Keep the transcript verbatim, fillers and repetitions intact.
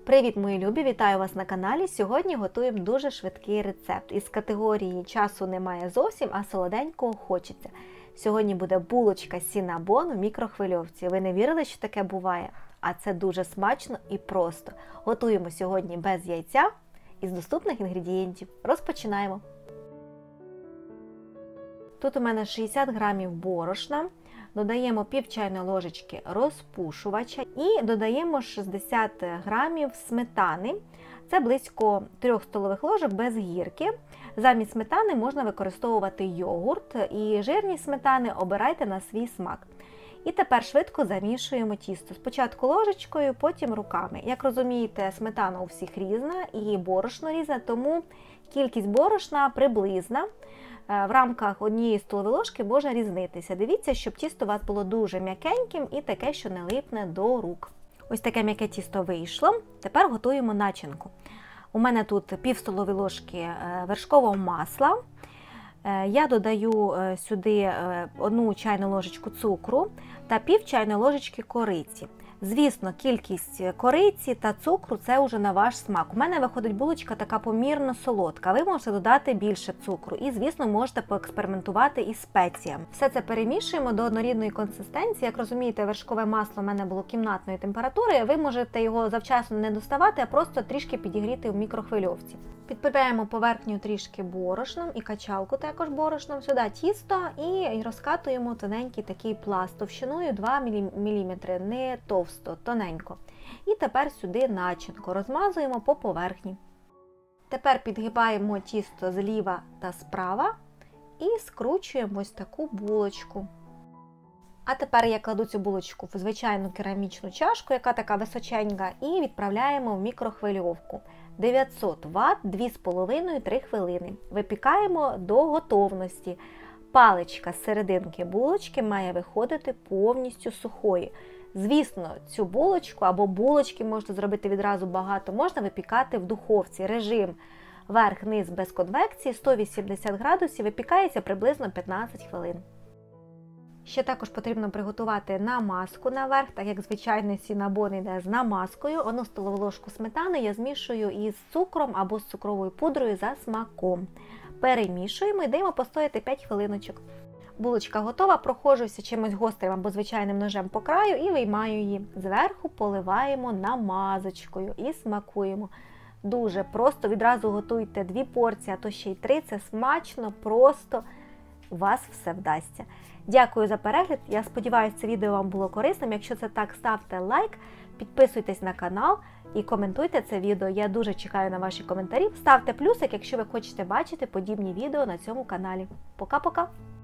Привіт, мої любі! Вітаю вас на каналі. Сьогодні готуємо дуже швидкий рецепт. Із категорії часу немає зовсім, а солоденького хочеться. Сьогодні буде булочка сінабон у мікрохвильовці. Ви не вірили, що таке буває? А це дуже смачно і просто. Готуємо сьогодні без яйця із доступних інгредієнтів. Розпочинаємо. Тут у мене шістдесят грамів борошна. Додаємо пів чайної ложечки розпушувача і додаємо шістдесят грамів сметани. Це близько трьох столових ложок без гірки. Замість сметани можна використовувати йогурт, і жирність сметани обирайте на свій смак. І тепер швидко замішуємо тісто. Спочатку ложечкою, потім руками. Як розумієте, сметана у всіх різна і борошно різне, тому кількість борошна приблизна. В рамках однієї столової ложки може різнитися. Дивіться, щоб тісто у вас було дуже м'якеньким і таке, що не липне до рук. Ось таке м'яке тісто вийшло. Тепер готуємо начинку. У мене тут пів столової ложки вершкового масла. Я додаю сюди одну чайну ложечку цукру та пів чайної ложечки кориці. Звісно, кількість кориці та цукру – це вже на ваш смак. У мене виходить булочка така помірно солодка. Ви можете додати більше цукру і, звісно, можете поекспериментувати із спеціями. Все це перемішуємо до однорідної консистенції. Як розумієте, вершкове масло у мене було кімнатної температури. Ви можете його завчасно не доставати, а просто трішки підігріти в мікрохвильовці. Підпираємо поверхню трішки борошном і качалку також борошном. Сюди тісто і розкатуємо тоненький такий пласт товщиною два міліметри, не товсто, тоненько. І тепер сюди начинку розмазуємо по поверхні. Тепер підгибаємо тісто зліва та справа і скручуємо ось таку булочку. А тепер я кладу цю булочку в звичайну керамічну чашку, яка така височенька, і відправляємо в мікрохвильовку. дев'ятсот ватт, дві з половиною - три хвилини. Випікаємо до готовності. Паличка з серединки булочки має виходити повністю сухою. Звісно, цю булочку або булочки можете зробити відразу багато, можна випікати в духовці. Режим верх-низ без конвекції, сто вісімдесят градусів, випікається приблизно п'ятнадцять хвилин. Ще також потрібно приготувати намазку наверх, так як звичайний сінабон йде з намазкою. Одну столову ложку сметани я змішую із цукром або з цукровою пудрою за смаком. Перемішуємо і даємо постояти п'ять хвилиночок. Булочка готова, проходжуся чимось гострим або звичайним ножем по краю і виймаю її. Зверху поливаємо намазочкою і смакуємо. Дуже просто, відразу готуйте дві порції, а то ще й три, це смачно, просто, у вас все вдасться. Дякую за перегляд, я сподіваюся, це відео вам було корисним. Якщо це так, ставте лайк, підписуйтесь на канал і коментуйте це відео. Я дуже чекаю на ваші коментарі. Ставте плюсик, якщо ви хочете бачити подібні відео на цьому каналі. Пока-пока!